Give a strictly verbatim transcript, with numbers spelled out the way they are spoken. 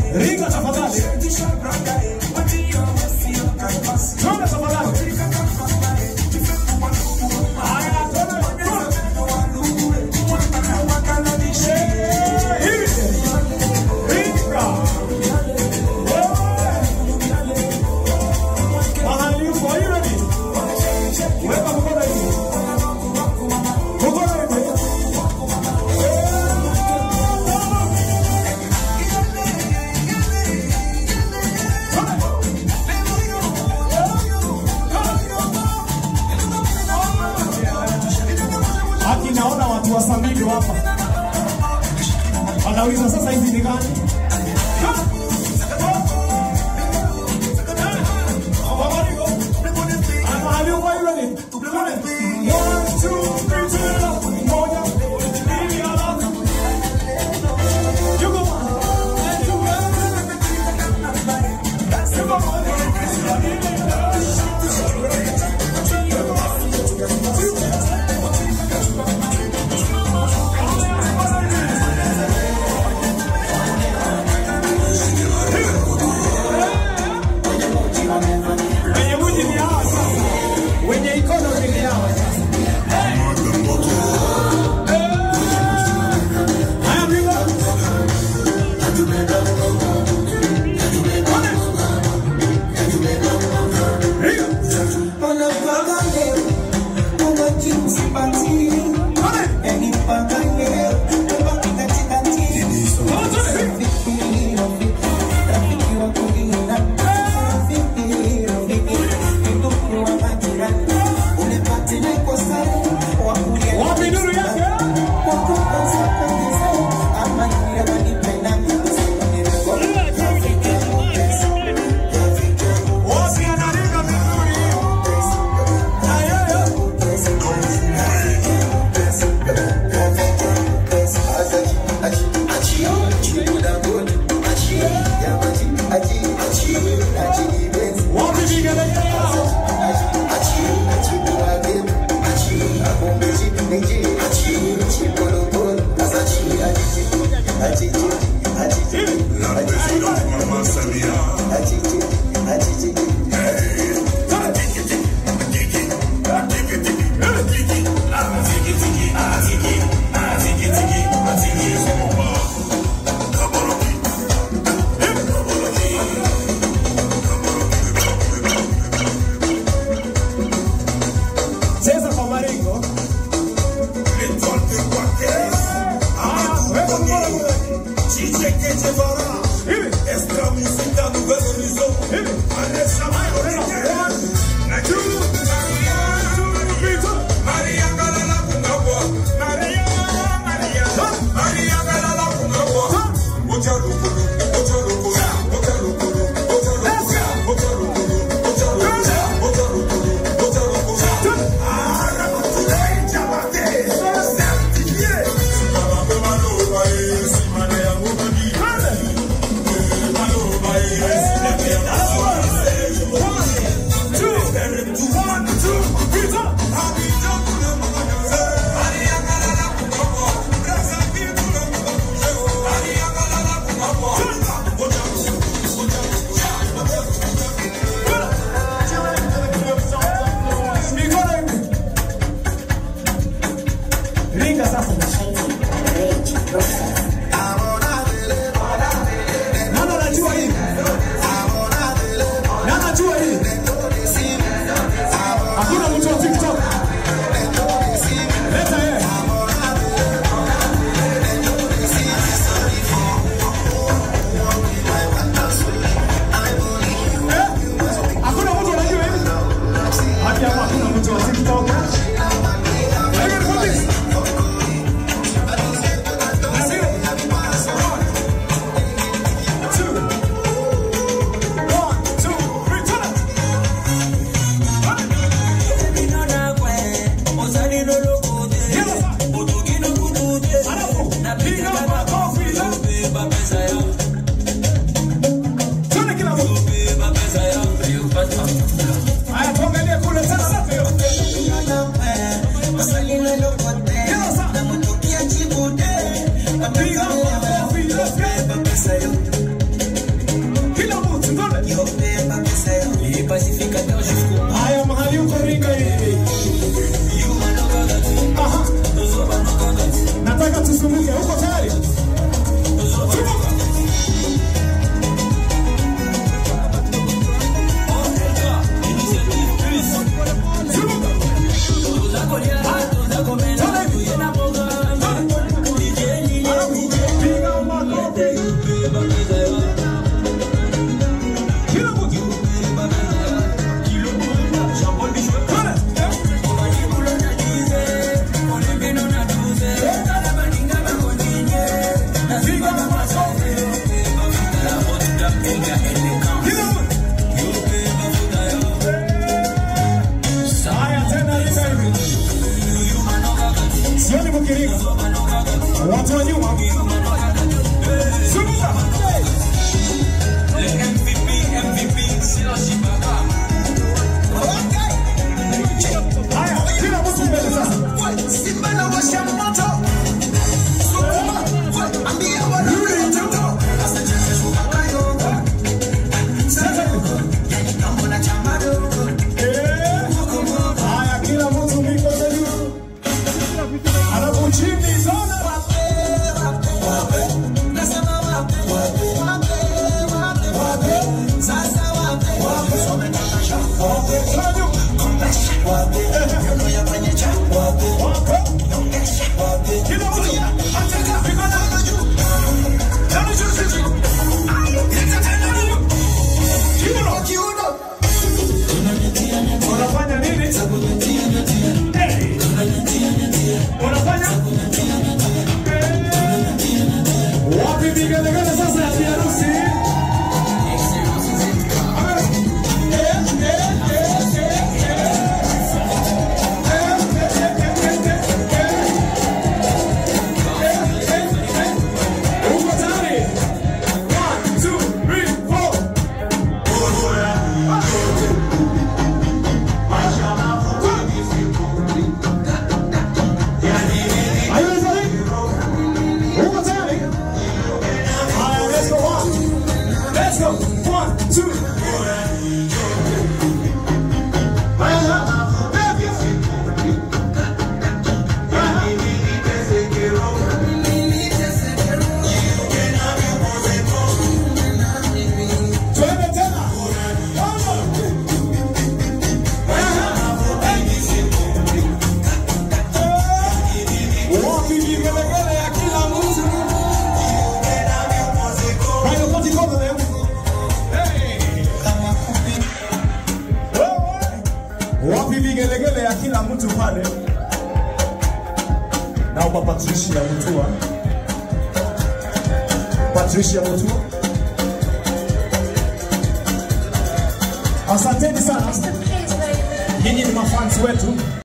Ringa tafadhali. Twende tafadhali. Haya, twende. Ringa. Mahali yuko, are you ready? Weka mkono hivi. Mkono hivi. Haki naona watu wa Sambili hapa. Wanauliza sasa hizi ni gani? Let's usisumbuke. Uko tayari? Sioni mkiriga. Watu wa nyuma. Sumuka. M V P, M V P, sila shibaka. Haya, kila mtu mbele sasa. Simba na washa moto. Ambia wana mtoto. Sasa cheze shubaka yoga. Sasa yani kama na chamado. Haya, kila mtu miko zenu. Alafu chini sana wape wape nasema wape wape wape wape sasa wape wape someka shamba wape onyesha wape yono ya kwenye cha wape wape onyesha wape kila mtu ataka mikono juu kama juu sisi leta tena nini kiuno kiuno unafanya nini sabunetia netia hey unafanya wapi vigelegele sasa ya harusi? Uko tayari? One, two, three, four. Let's go. One, two. Wapi vigelegele ya kila mtu pale? Naomba Patricia Mutua. Patricia Mutua. Asanteni sana. Nyinyi ni mafans wetu.